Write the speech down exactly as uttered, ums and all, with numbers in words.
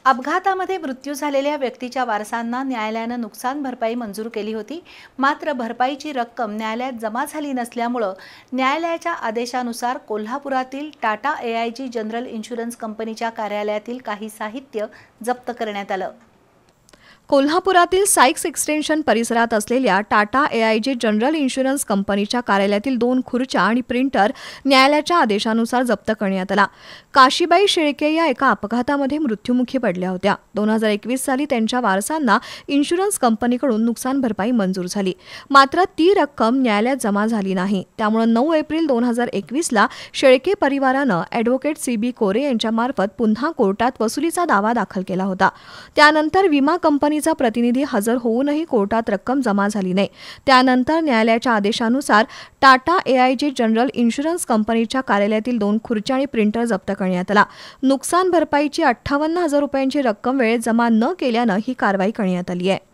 अपघातामध्ये मृत्यू झालेल्या व्यक्तीच्या वारसांना न्यायालयानं नुकसान भरपाई मंजूर केली होती। मात्र भरपाईची रक्कम न्यायालयात जमा झाली नसल्यामुळे न्यायालयाच्या आदेशानुसार कोल्हापुरातील टाटा एआयजी जनरल इन्शुरन्स कंपनीच्या कार्यालयातील काही साहित्य जप्त करण्यात आलं। कोल्हापुरातील सायक्स एक्सटेन्शन परिसरात असलेल्या टाटा एआयजी जनरल इन्शुरन्स कंपनीच्या कार्यालयातील दोन खुर्च्या आणि प्रिंटर न्यायालयाच्या आदेशानुसार जप्त करण्यात आला। काशीबाई शेळके या एका अपघातामध्ये मृत्युमुखी पडल्या होत्या। दोन हजार एकवीस साली त्यांच्या वारसांना इन्शुरन्स कंपनीकडून नुकसान भरपाई मंजूर झाली, मात्र ती रक्कम न्यायालयात जमा झाली नाही। त्यामुळे नऊ एप्रिल दोन हजार एकवीस ला शेळके परिवारानं ॲडव्होकेट सी बी कोरे यांच्यामार्फत पुन्हा कोर्टात वसुलीचा दावा दाखल केला होता। त्यानंतर विमा कंपनी प्रतिनिधी हजर होऊनही कोर्टात रक्कम जमा झाली नाही। त्यानंतर न्यायालयाच्या आदेशानुसार टाटा एआयजी जनरल इन्शुरन्स कंपनीच्या कार्यालयातील दोन खुर्च्या आणि प्रिंटर जप्त करण्यात आला। नुकसान भरपाईची अठ्ठावन्न हजार रुपयांची रक्कम वेळेत जमा न केल्यानं ही कारवाई करण्यात आली आहे।